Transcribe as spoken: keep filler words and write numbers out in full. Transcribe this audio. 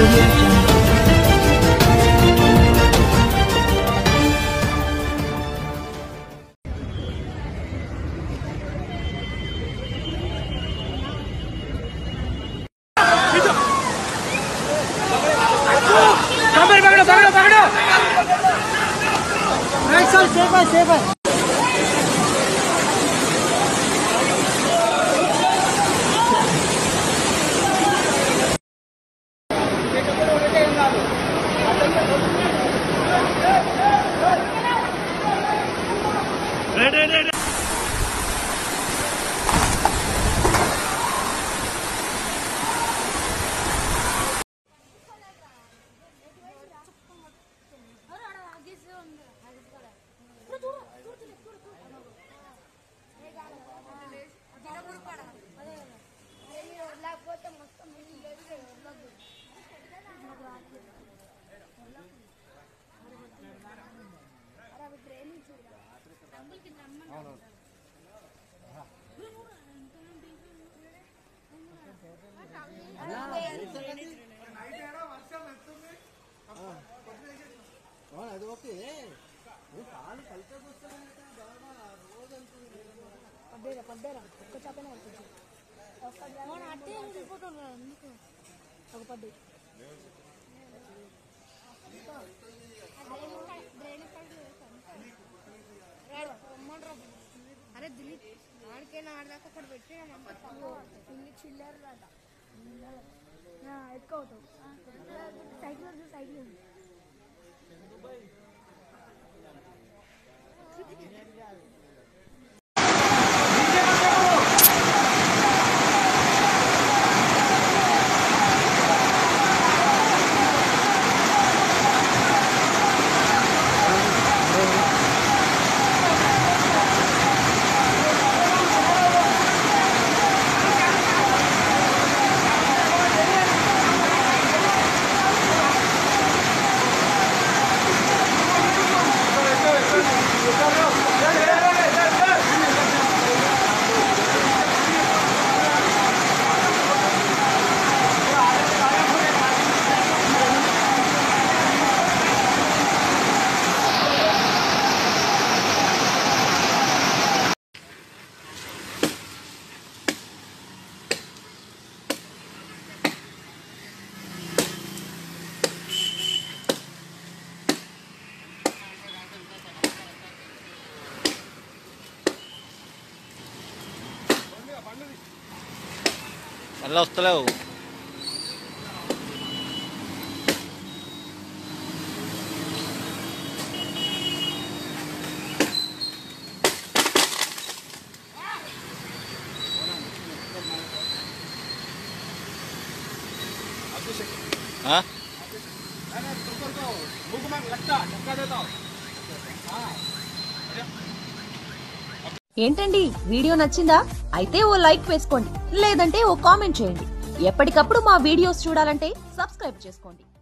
Audio Jungle. అది okay కాలు కలిపే పడ్డేరా పడ్డేరా ఒక్క చేపనే అట్టే అందుకు ఒక పడ్డే అరే దిలీప్ ఆడికైనా ఆడదాకా అక్కడ పెట్టి ఇల్లు చిల్లర ఎక్కువ అవుతావు సైకిల్ సైకిల్ మళ్ళీ వస్తలేవు ఏంటండి వీడియో నచ్చిందా? అయితే ఓ లైక్ వేసుకోండి, లేదంటే ఓ కామెంట్ చేయండి. ఎప్పటికప్పుడు మా వీడియోస్ చూడాలంటే సబ్స్క్రైబ్ చేసుకోండి.